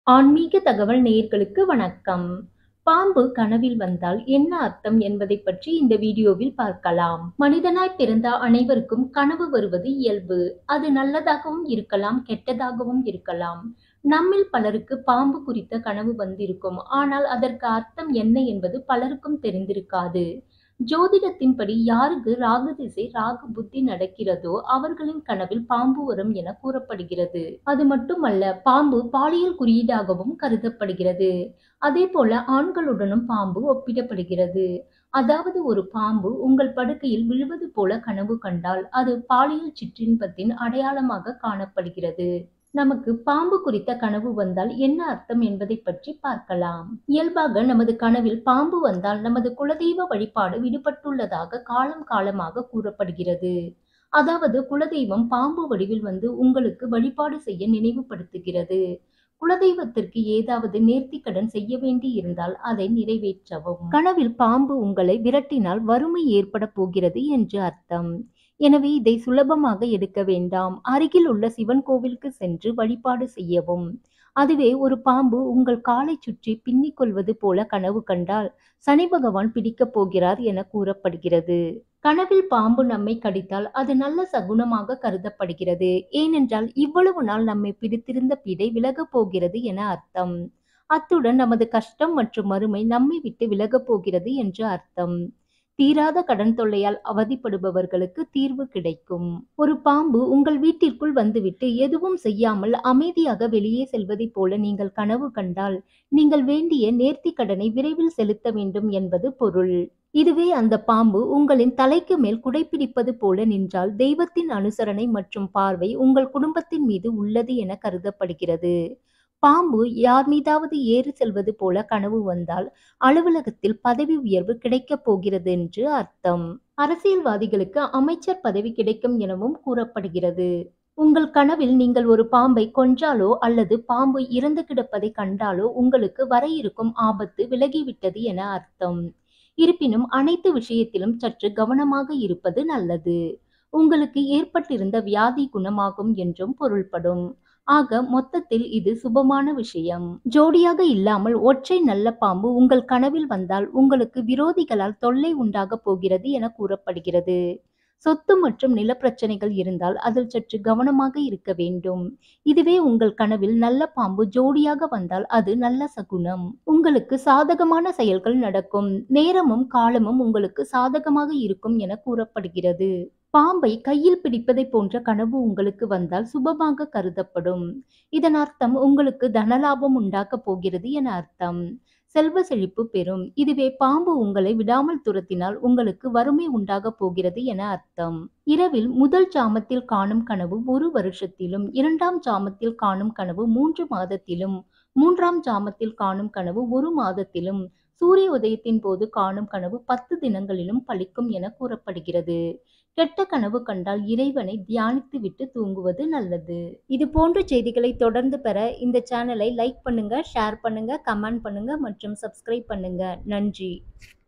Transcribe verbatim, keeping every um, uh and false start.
ஆன்மீக தகவல் நேயர்களுக்கு வணக்கம். பாம்பு கனவில் வந்தால் என்ன அர்த்தம் என்பதைப் பற்றி இந்த வீடியோவில் பார்க்கலாம். மனிதனாய் பிறந்த அனைவருக்கும் கனவு வருவது இயல்பு. அது நல்லதாகவும் இருக்கலாம், கெட்டதாகவும் இருக்கலாம். நம்மில் பலருக்கு பாம்பு குறித்த கனவு வந்திருக்கும். ஆனால் அதற்கு அர்த்தம் என்ன என்பது பலருக்கும் தெரிந்திருக்காது. ஜோதிடத்தின்படி யாருக்கு ராகு திசை, ராகு புத்தி நடக்கிறதோ அவர்களின் கனவில் பாம்பு வரும் என கூறப்படுகிறது. அது மட்டுமல்ல, பாம்பு பாலியல் குறியீடாகவும் கருதப்படுகிறது. அதேபோல ஆண்களுடனும் பாம்பு ஒப்பிடப்படுகிறது. அதாவது ஒரு பாம்பு உங்கள் படுக்கையில் விழுவது போல கனவு கண்டால் அது பாலியல் சிற்றின்பத்தின் அடையாளமாக காணப்படுகிறது. நமக்கு பாம்பு குறித்த கனவு வந்தால் என்ன அர்த்தம் என்பதை பற்றி பார்க்கலாம். இயல்பாக நமது கனவில் பாம்பு வந்தால் நமது குலதெய்வ வழிபாடு விடுபட்டுள்ளதாக காலம் காலமாக கூறப்படுகிறது. அதாவது குலதெய்வம் பாம்பு வடிவில் வந்து உங்களுக்கு வழிபாடு செய்ய நினைவுபடுத்துகிறது. குலதெய்வத்திற்கு ஏதாவது நேர்த்திக்கடன் செய்ய வேண்டி இருந்தால் அதை நிறைவேற்றவும். கனவில் பாம்பு உங்களை விரட்டினால் வறுமை ஏற்பட போகிறது என்று அர்த்தம். எனவே இதை சுலபமாக எடுக்க வேண்டாம். அருகில் உள்ள சிவன் கோவிலுக்கு சென்று வழிபாடு செய்யவும். அதுவே ஒரு பாம்பு உங்கள் காலை சுற்றி பின்னிக் கொள்வது போல கனவு கண்டால் சனி பகவான் பிடிக்கப் போகிறார் என கூறப்படுகிறது. கனவில் பாம்பு நம்மை கடித்தால் அது நல்ல சகுனமாக கருதப்படுகிறது. ஏனென்றால் இவ்வளவு நாள் நம்மை பிடித்திருந்த பீடை விலகப் போகிறது என அர்த்தம். அத்துடன் நமது கஷ்டம் மற்றும் வறுமை நம்மை விட்டு விலகப் போகிறது என்று அர்த்தம். தீராத கடன் தொல்லையால் அவதிப்படுபவர்களுக்கு தீர்வு கிடைக்கும். ஒரு பாம்பு உங்கள் வீட்டிற்குள் வந்துவிட்டு எதுவும் செய்யாமல் அமைதியாக வெளியே செல்வதைப் போல நீங்கள் கனவு கண்டால் நீங்கள் வேண்டிய நேர்த்தி கடனை விரைவில் செலுத்த வேண்டும் என்பது பொருள். இதுவே அந்த பாம்பு உங்களின் தலைக்கு மேல் குடைப்பிடிப்பது போல நின்றால் தெய்வத்தின் அனுசரணை மற்றும் பார்வை உங்கள் குடும்பத்தின் மீது உள்ளது என கருதப்படுகிறது. பாம்பு யார் மீதாவது ஏறி செல்வது போல கனவு வந்தால் அலுவலகத்தில் பதவி உயர்வு கிடைக்கப் போகிறது என்று அர்த்தம். அரசியல்வாதிகளுக்கு அமைச்சர் பதவி கிடைக்கும் எனவும் கூறப்படுகிறது. உங்கள் கனவில் நீங்கள் ஒரு பாம்பை கொன்றாலோ அல்லது பாம்பு இறந்து கிடப்பதை கண்டாலோ உங்களுக்கு வர இருக்கும் ஆபத்து விலகிவிட்டது என அர்த்தம். இருப்பினும் அனைத்து விஷயத்திலும் சற்று கவனமாக இருப்பது நல்லது. உங்களுக்கு ஏற்பட்டிருந்த வியாதி குணமாகும் என்றும் பொருள்படும். ஆக மொத்தத்தில் இது சுபமான விஷயம். ஜோடியாக இல்லாமல் ஒற்றை நல்ல பாம்பு உங்கள் கனவில் வந்தால் உங்களுக்கு விரோதிகளால் தொல்லை உண்டாக போகிறது என கூறப்படுகிறது. சொத்து மற்றும் நில பிரச்சனைகள் இருந்தால் அதில் சற்று கவனமாக இருக்க வேண்டும். இதுவே உங்கள் கனவில் நல்ல பாம்பு ஜோடியாக வந்தால் அது நல்ல சகுனம். உங்களுக்கு சாதகமான செயல்கள் நடக்கும். நேரமும் காலமும் உங்களுக்கு சாதகமாக இருக்கும் என கூறப்படுகிறது. பாம்பை கையில் பிடிப்பதை போன்ற கனவு உங்களுக்கு வந்தால் சுபமாக கருதப்படும். இதன் அர்த்தம் உங்களுக்கு தனலாபம் உண்டாக்கப் போகிறது என அர்த்தம். செல்வ செழிப்பு பெறும். இதுவே பாம்பு உங்களை விடாமல் துரத்தினால் உங்களுக்கு வறுமை உண்டாகப் போகிறது என அர்த்தம். இரவில் முதல் ஜாமத்தில் காணும் கனவு ஒரு வருஷத்திலும், இரண்டாம் ஜாமத்தில் காணும் கனவு மூன்று மாதத்திலும், மூன்றாம் ஜாமத்தில் காணும் கனவு ஒரு மாதத்திலும், சூரிய உதயத்தின் போது காணும் கனவு பத்து தினங்களிலும் பலிக்கும் என கூறப்படுகிறது. கெட்ட கனவு கண்டால் இறைவனை தியானித்து விட்டு தூங்குவது நல்லது. இது போன்ற செய்திகளை தொடர்ந்து பெற இந்த சேனலை லைக் பண்ணுங்க, ஷேர் பண்ணுங்க, கமெண்ட் பண்ணுங்க மற்றும் சப்ஸ்கிரைப் பண்ணுங்க. நன்றி.